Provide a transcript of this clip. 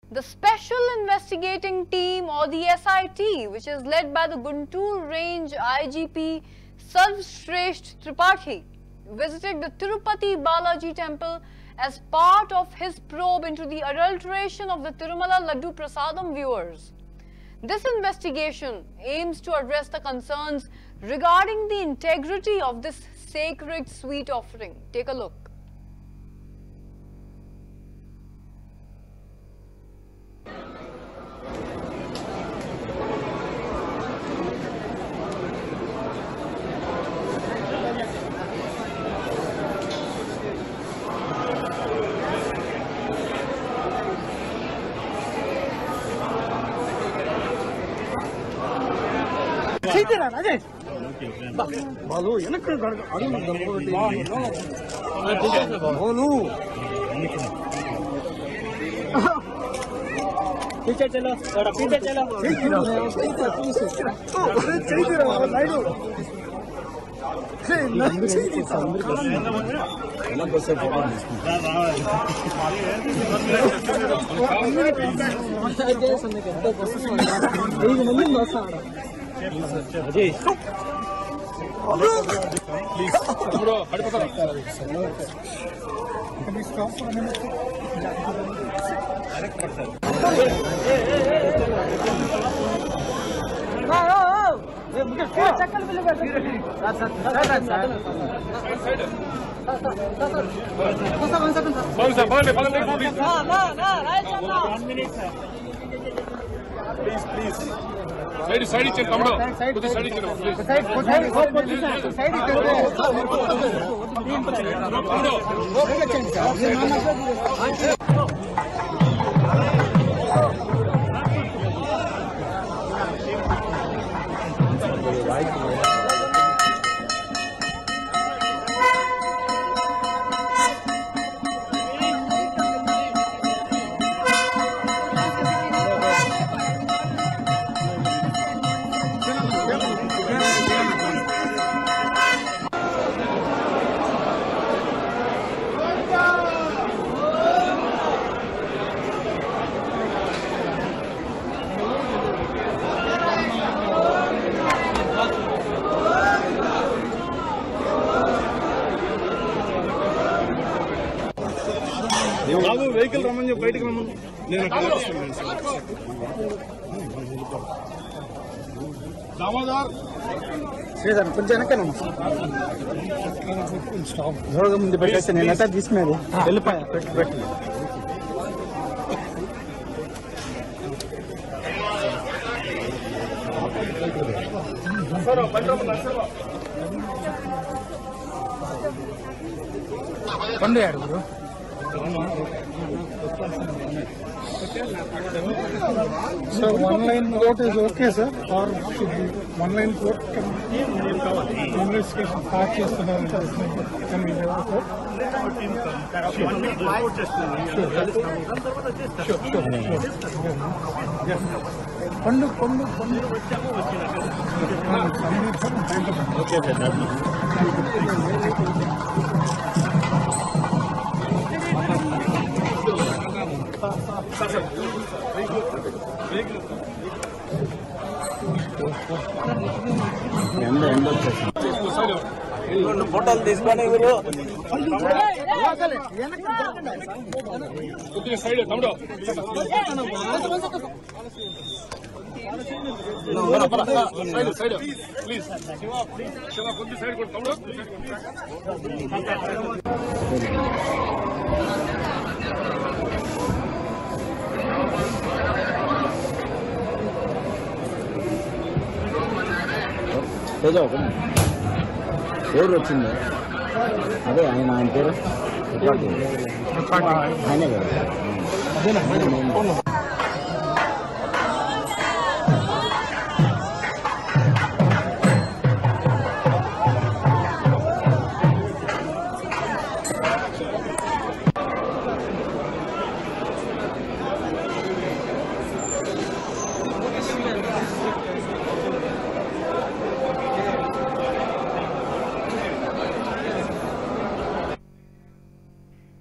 The Special Investigating Team, or the SIT, which is led by the Guntur Range IGP Sarvshrestha Tripathi, visited the Tirupati Balaji temple as part of his probe into the adulteration of the Tirumala Laddu Prasadam viewers. This investigation aims to address the concerns regarding the integrity of this sacred sweet offering. Take a look. पीछे चलो थोड़ा पीछे चलो Side check, come down. Put the side check, please. Vehicle రమ్మని బయటకు రమ్మని నేను దామోదర్ శ్రీధర్ కొంచెం వెనకనమ్మా జోరుగా ముందు పెట్టేస్తే నేను ఎట్లా తీసుకునేది వెళ్ళిపోయా పెట్టి పండు అడుగురు So one line vote is okay, sir, or should be one line vote can investigation start చేస్తున్నారు can we have a vote? Sure. పండు okay sir. ఫోటోలు తీసుకొని మీరు సైడ్ తమ్ముడు సైడ్ ప్లీజ్ శివ కొంచెం సైడ్ కొడు తమ్ముడు పేరు వచ్చింది అదే ఆయన పేరు ఆయనే కదా